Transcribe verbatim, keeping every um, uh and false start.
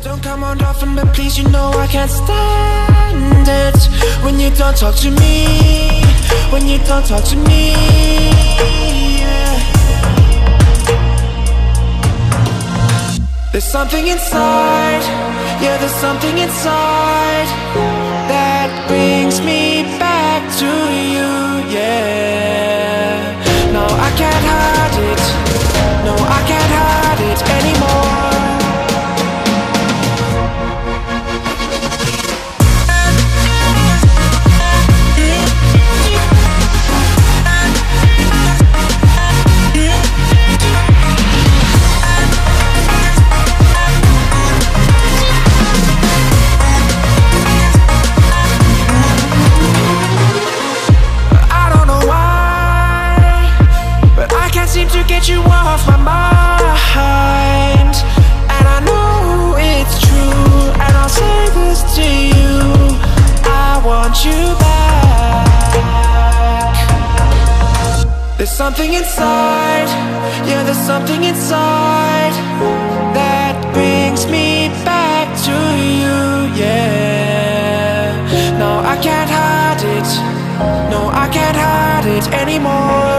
Don't come on often, but please, you know I can't stand it when you don't talk to me, when you don't talk to me, yeah. There's something inside, yeah, there's something inside that brings me back to you, yeah. No, I can't hide it, no, I can't hide it anymore. Seem to get you off my mind, and I know it's true, and I'll say this to you, I want you back. There's something inside, yeah, there's something inside that brings me back to you, yeah. No, I can't hide it, no, I can't hide it anymore.